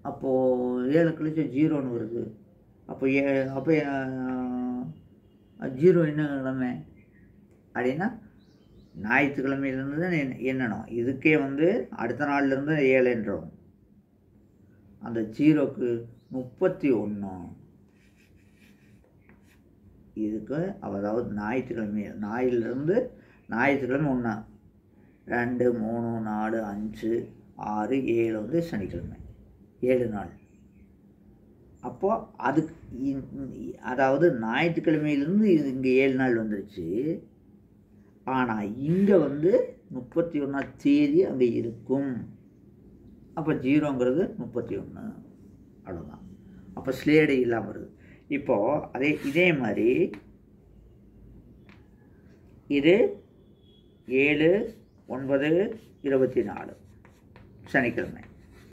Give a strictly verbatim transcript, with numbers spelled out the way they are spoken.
அப்போது ஏழு கழிச்சு ஜீரோன்னு வருது. அப்போ ஏ அப்போ ஜீரோ என்ன கிழமை அப்படின்னா ஞாயிற்றுக்கிழமையிலேருந்து தான் எண்ணணும். இதுக்கே வந்து அடுத்த நாள்லேருந்து ஏழுன்றோம். அந்த ஜீரோக்கு முப்பத்தி ஒன்று இதுக்கு அதாவது ஞாயிற்றுக்கிழமை ஞாயிலிருந்து ஞாயிற்றுக்கிழமை ஒன்றா ரெண்டு மூணு நாலு அஞ்சு ஆறு ஏழு வந்து சனிக்கிழமை ஏழு நாள். அப்போது அதுக்கு அதாவது ஞாயிற்றுக்கிழமையிலேருந்து இது இங்கே ஏழு நாள் வந்துருச்சு. ஆனால் இங்கே வந்து முப்பத்தி ஒன்றாம் தேதி அங்கே இருக்கும். அப்போ ஜீரோங்கிறது முப்பத்தி ஒன்று அவ்வளோதான். அப்போ ஸ்லேடு இல்லாமல் வருது. இப்போது அதே இதே மாதிரி இது ஏழு ஒன்பது இருபத்தி நாலு சனிக்கிழமை.